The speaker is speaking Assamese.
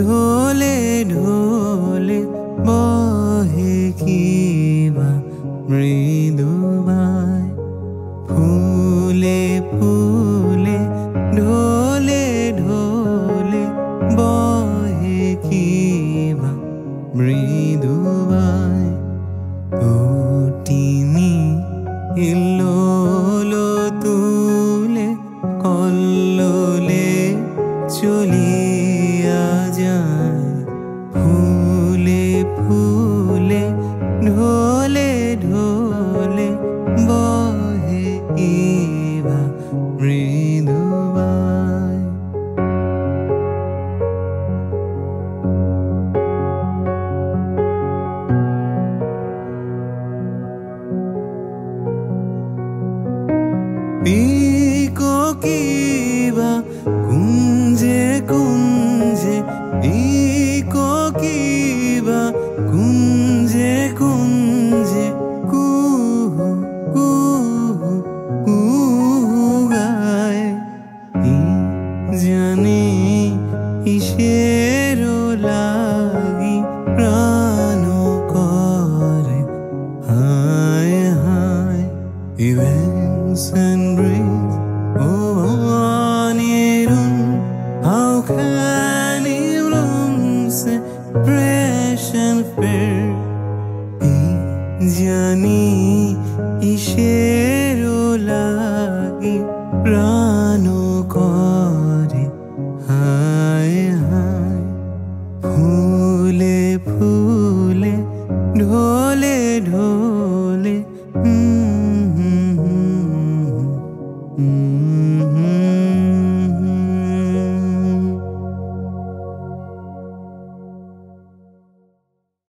ঢোলে ঢোলে বহে কিবা মৃদুবাই ফুলে ফুলে ঢোলে ঢোলে বহে কিবা মৃদুবাই তুটিনি ইল্লোলো তুলে কল্লোলে চলিয়া যায় ফুলে ফুলে ঢোলে ঢোলে বহে কিবা মৃদুবাই পিকো কিবা কুঞ্জে কুঞ্জে পিকো কিবা কুঞ্জে কুঞ্জে কুহু কুহু কুহু গায় জানে কিসের লাগি প্রাণ করে হায় হায় events and breeze on irun how can events fresh and fair jani ishero lagi